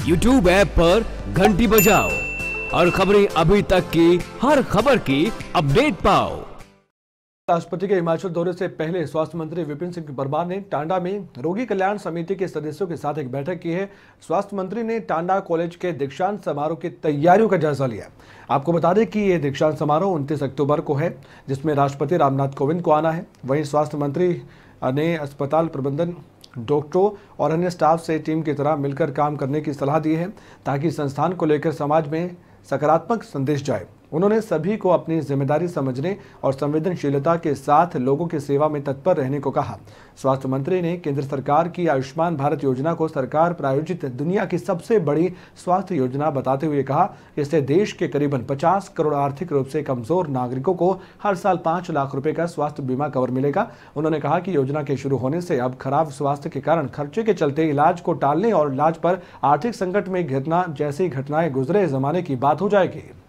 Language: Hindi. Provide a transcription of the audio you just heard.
YouTube ऐप पर घंटी बजाओ और खबरें अभी तक की हर खबर की अपडेट पाओ। राष्ट्रपति के हिमाचल दौरे से पहले स्वास्थ्य मंत्री विपिन सिंह परमार ने टांडा में रोगी कल्याण समिति के सदस्यों के साथ एक बैठक की है। स्वास्थ्य मंत्री ने टांडा कॉलेज के दीक्षांत समारोह की तैयारियों का जायजा लिया। आपको बता दें कि ये दीक्षांत समारोह 29 अक्टूबर को है, जिसमें राष्ट्रपति रामनाथ कोविंद को आना है। वहीं स्वास्थ्य मंत्री ने अस्पताल प्रबंधन, डॉक्टरों और अन्य स्टाफ से टीम की तरह मिलकर काम करने की सलाह दी है, ताकि संस्थान को लेकर समाज में सकारात्मक संदेश जाए। उन्होंने सभी को अपनी जिम्मेदारी समझने और संवेदनशीलता के साथ लोगों की सेवा में तत्पर रहने को कहा। स्वास्थ्य मंत्री ने केंद्र सरकार की आयुष्मान भारत योजना को सरकार प्रायोजित दुनिया की सबसे बड़ी स्वास्थ्य योजना बताते हुए कहा, इससे देश के करीबन 50 करोड़ आर्थिक रूप से कमजोर नागरिकों को हर साल 5 लाख रुपए का स्वास्थ्य बीमा कवर मिलेगा। उन्होंने कहा कि योजना के शुरू होने से अब खराब स्वास्थ्य के कारण खर्चे के चलते इलाज को टालने और इलाज पर आर्थिक संकट में घिरना जैसी घटनाएं गुजरे जमाने की बात हो जाएगी।